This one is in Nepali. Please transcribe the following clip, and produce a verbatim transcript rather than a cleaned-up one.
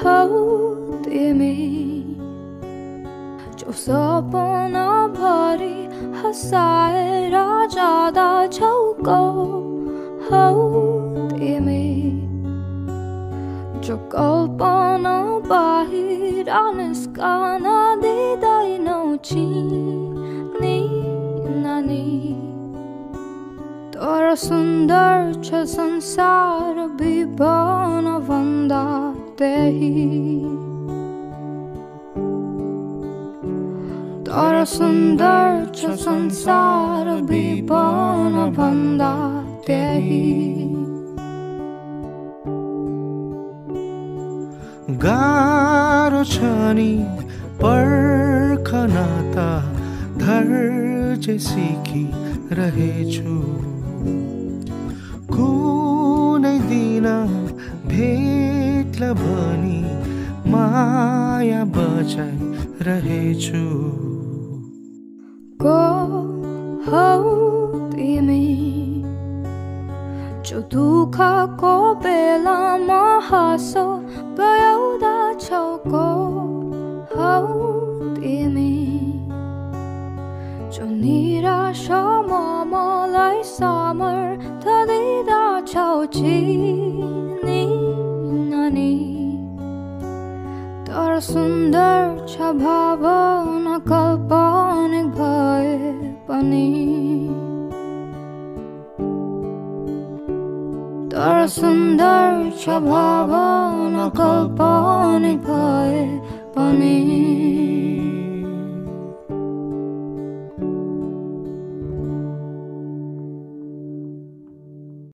हौ तिमी जो सपना भरि हँसाएर जाँदा छौको हौ तिमी जो कल्पना बाहिर निस्कन दिँदैनौ चिनी नानी तर सुन्दर छ संसार विभन भन्दा त्यही तर सुन्दर छ संसार विभन भन्दा त्यही गाह्रो छ नि पर्खन त धैर्य सिकिरहेछु कुनै दिन भेट्ला भनी माया बचाइरहेछु को हौ तिमी जो दुःखको बेलामा हाँसो गयाउँदा छौको हौ तिमी जो निराशामा मलाई सामर्थ दिँदा छौ चिनी नानी तर सुन्दर छ भावना काल्पनिक भए पनि तर सुन्दर छ भावना काल्पनिक भए पनि